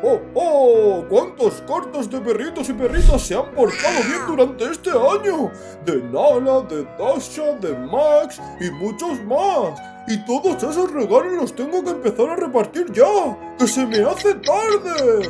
oh, oh! ¿Cuántos cortos de perritos y perritas se han portado bien durante este año? De Nala, de Dasha, de Max y muchos más. Y todos esos regalos los tengo que empezar a repartir ya, ¡que se me hace tarde!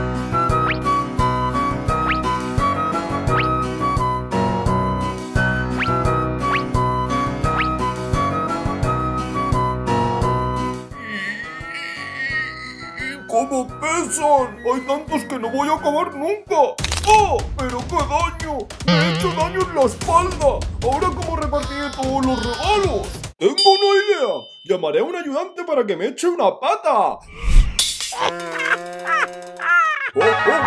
¡Cómo pesan! ¡Hay tantos que no voy a acabar nunca! ¡Oh! ¡Pero qué daño! ¡Me he hecho daño en la espalda! ¿Ahora cómo repartiré todos los regalos? ¡Tengo una idea! Llamaré a un ayudante para que me eche una pata. ¡Oh, oh,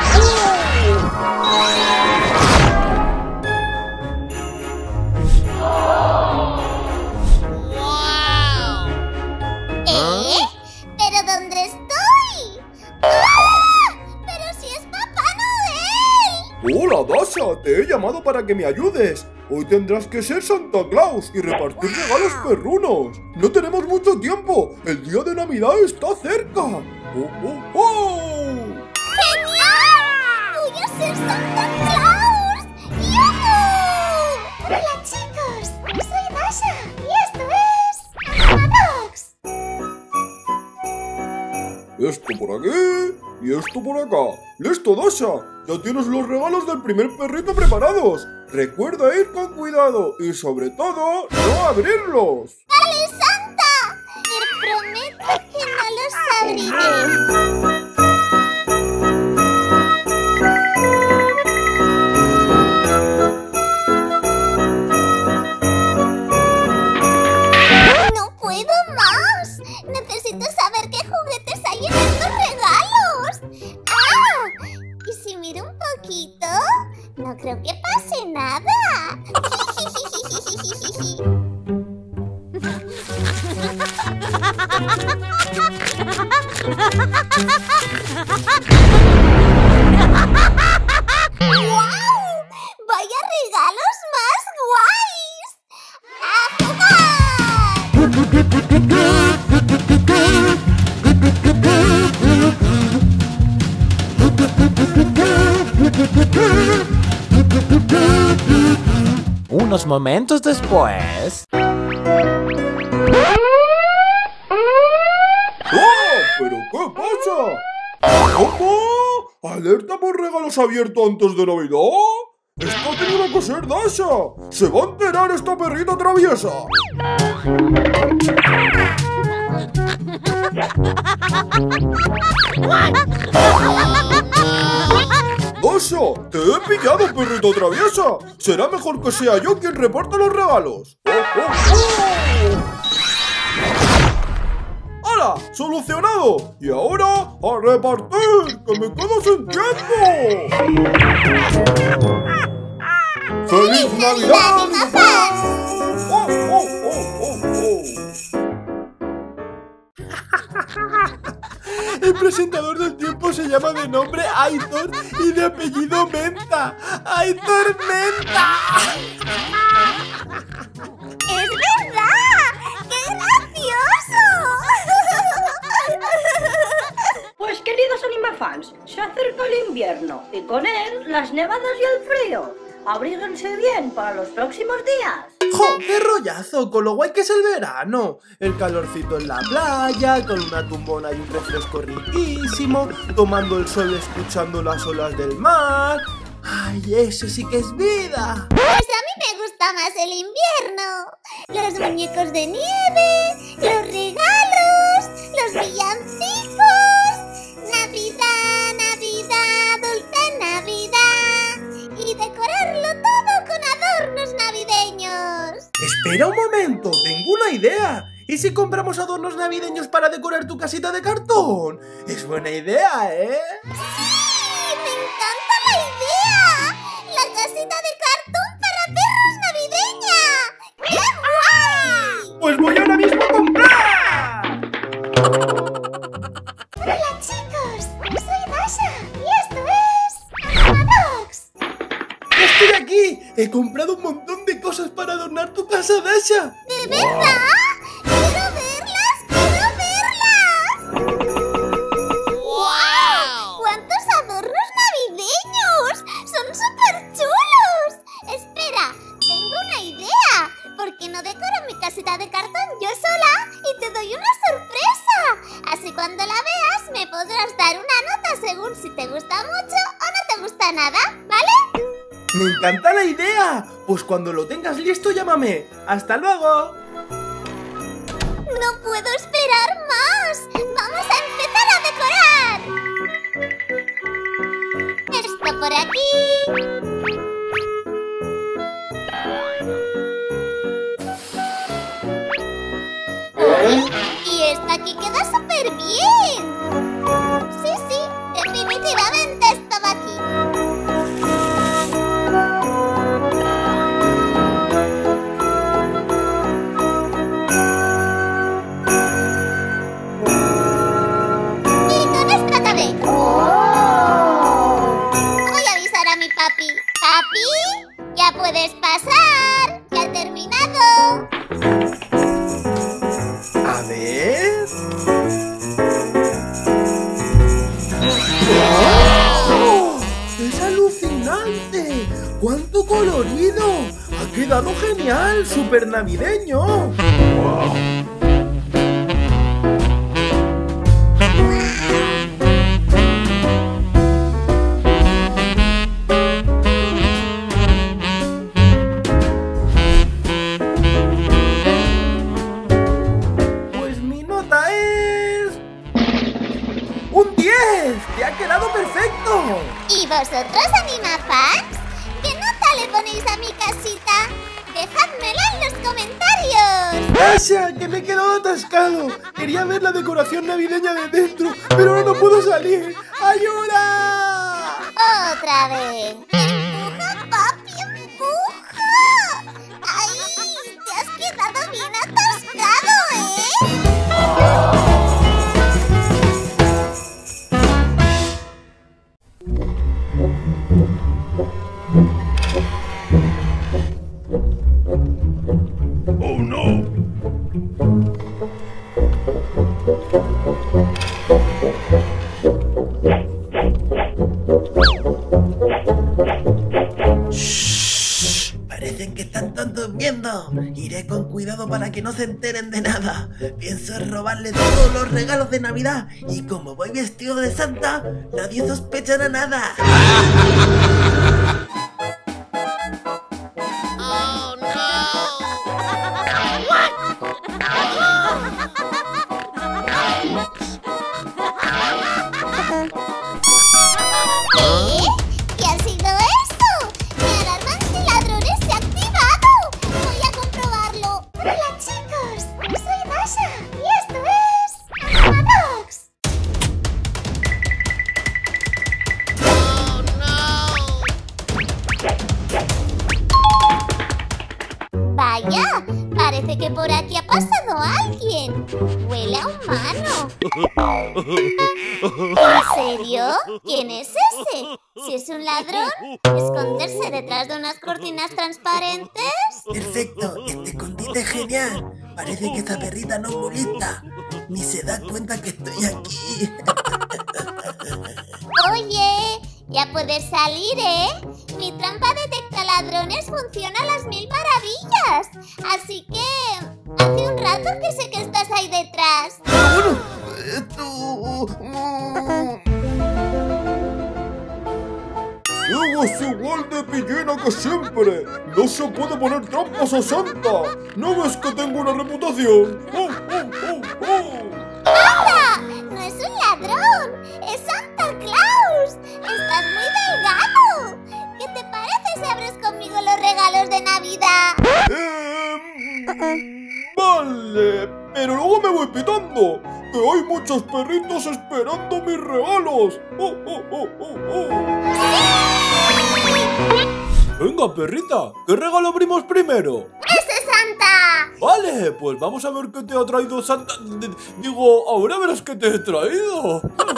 ¿Pero dónde estoy? ¡Ah! ¡Pero si es Papá Noel! ¡Hola, Dasha! Te he llamado para que me ayudes. Hoy tendrás que ser Santa Claus y repartir regalos perrunos. No tenemos mucho tiempo. El día de Navidad está cerca. ¡Oh, oh, oh! ¡Genial! ¡Voy a ser Santa Claus! ¡Yujú! Hola, chicos. Soy Dasha y esto es Animadogs. Esto por aquí y esto por acá. ¡Listo, Dasha! Ya tienes los regalos del primer perrito preparados. Recuerda ir con cuidado y sobre todo, no abrirlos. ¡Dale, Santa! Te prometo que no los abriré. ¡No puedo más! Necesito saber qué juguetes hay en estos regalos. ¡Ah! ¿Y si miro un poquito? No creo que pase nada. ¡Guau! ¡Vaya regalos más guays! ¡A Unos momentos después... ¡Oh! ¿Pero qué pasa? ¿Cómo? ¿Alerta por regalos abiertos antes de Navidad? ¡Esto tiene que ser Dasha! ¡Se va a enterar esta perrita traviesa! ¡Dasha! ¡Te he pillado, perrito traviesa! Será mejor que sea yo quien reparta los regalos. ¡Oh, oh, oh! ¡Hala! ¡Solucionado! Y ahora ¡a repartir! ¡Que me quedo sin tiempo! ¡Feliz Navidad! ¡Oh, oh, oh, oh, oh! El presentador del tiempo se llama de nombre Aitor y de apellido Menta. ¡Aitor Menta! ¡Es verdad! ¡Qué gracioso! Pues queridos Animafans, se acerca el invierno y con él las nevadas y el frío. Abríguense bien para los próximos días. ¡Jo! ¡Qué rollazo! Con lo guay que es el verano. El calorcito en la playa, con una tumbona y un refresco riquísimo, tomando el sol escuchando las olas del mar. ¡Ay, eso sí que es vida! Pues a mí me gusta más el invierno. Los muñecos de nieve, los regalos, los villancicos. Navidad, Navidad, dulce Navidad. Y decorarlo todo con adornos navideños. ¡Espera un momento! ¡Tengo una idea! ¿Y si compramos adornos navideños para decorar tu casita de cartón? ¡Es buena idea, ¿eh? ¡Sí! ¡Me encanta la idea! ¡La casita de cartón para perros navideña! ¡Qué guay! ¡Pues voy ahora mismo a comprar! Hola chicos, soy Dasha y esto es Animadogs. ¡Estoy aquí! He comprado un montón de cosas para adornar tu casa, Dasha. ¿De verdad? ¡Quiero verlas! ¡Quiero verlas! ¡Wow! en mi casita de cartón yo sola y te doy una sorpresa. Así cuando la veas me podrás dar una nota según si te gusta mucho o no te gusta nada, ¿vale? ¡Me encanta la idea! Pues cuando lo tengas listo llámame. ¡Hasta luego! ¡No puedo esperar más! ¡Vamos a empezar a decorar! Esto por aquí. Y esta aquí queda súper bien. Sí, definitivamente esto va aquí. Y con esto acabé. Voy a avisar a mi papi. Papi, ya puedes pasar. Ya he terminado. A ver... ¡Oh! ¡Es alucinante! ¡Cuánto colorido! ¡Ha quedado genial! ¡Súper navideño! Pues mi nota es... ¡un 10! ¡Te ha quedado perfecto! ¿Y vosotros, Animafans? ¿Qué nota le ponéis a mi casita? ¡Dejádmelo en los comentarios! ¡Asha! ¡Que me he quedado atascado! Quería ver la decoración navideña de dentro, pero ahora no puedo salir. ¡Ayuda! ¡Otra vez! ¡Empuja, papi, empuja! ¡Ay! ¡Te has quedado bien atascado, eh! ¡Oh, no! Parecen que están todos durmiendo. Iré con cuidado para que no se enteren de nada. Pienso robarles todos los regalos de Navidad. Y como voy vestido de Santa, nadie sospechará nada. ¿Qué ha sido eso? ¡Mi alarma antiladrones se ha activado! ¡Voy a comprobarlo! ¡Hola, chicos! Soy Dasha y esto es... ¡Animadogs! Vaya, parece que por aquí ha pasado alguien. Huele a humano. ¿En serio? ¿Quién es ese? Si es un ladrón, ¿esconderse detrás de unas cortinas transparentes? Perfecto, este escondite es genial. Parece que esta perrita no es muy lista. Ni se da cuenta que estoy aquí. Oye, ya puedes salir, ¿eh? Mi trampa detecta ladrones funciona a las 1000 maravillas. Así que... hace un rato que sé que estás ahí detrás. Bueno, ¡Sigues igual de pillina que siempre! ¡No se puede poner trampas a Santa! ¿No ves que tengo una reputación? ¡Oh, oh, oh, oh! ¡Anda! ¡No es un ladrón! ¡Es Santa Claus! ¡Estás muy delgado! ¿Qué te parece si abres conmigo los regalos de Navidad? Vale, pero luego me voy pitando, que hay muchos perritos esperando mis regalos. ¡Oh, oh, oh, oh, oh! Venga, perrita, ¿qué regalo abrimos primero? ¡Ese es Santa! Vale, pues vamos a ver qué te ha traído Santa... Digo, ahora verás qué te he traído.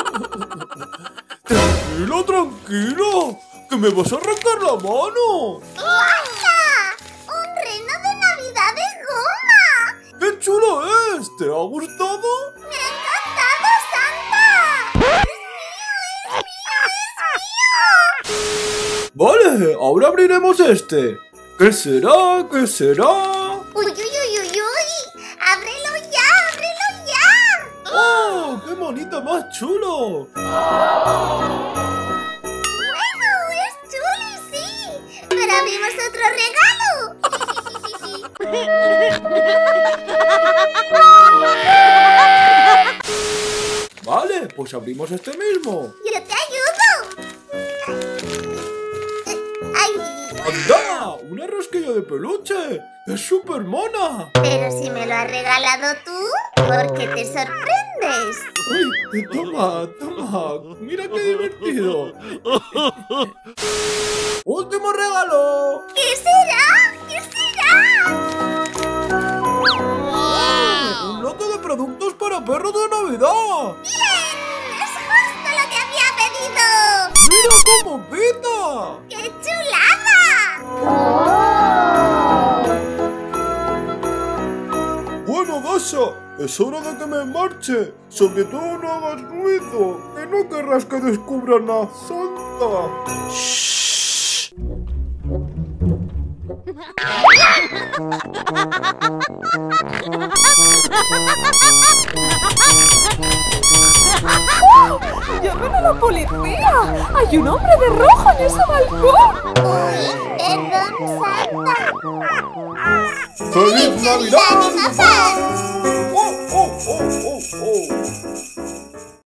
Tranquilo, tranquilo, que me vas a arrancar la mano. ¡Anda! ¡Un reno de Navidad de goma! ¡Qué chulo es! ¿Te ha gustado? ¡Me ha encantado, Santa! ¡Es mío, es mío, es mío! Vale, ahora abriremos este. ¿Qué será? ¿Qué será? ¡Uy, uy, uy, uy, ¡Ábrelo ya! ¡Ábrelo ya! ¡Oh! ¡Qué monito más chulo! ¡Bueno! ¡Es chulo, sí! ¡Pero abrimos otro regalo! Vale, pues abrimos este mismo. ¡Yo te ayudo! ¡Ay! ¡Anda! ¡Una rosquilla de peluche! ¡Es súper mona! Pero si me lo has regalado tú, ¿por qué te sorprendes? ¡Uy! Toma, toma. Mira qué divertido. ¡Último regalo! ¿Qué será? ¿Qué será? ¡Un lote de productos para perros de Navidad! ¡Bien! ¡Es justo lo que había pedido! ¡Mira cómo pita! ¡Qué chulada! Bueno, Dasha, es hora de que me marche. Sobre todo no hagas ruido, que no querrás que descubran a Santa. ¡Llamen a la policía! ¡Hay un hombre de rojo en ese balcón! Uy, perdón, Santa. ¡Feliz Navidad! ¡Animafans!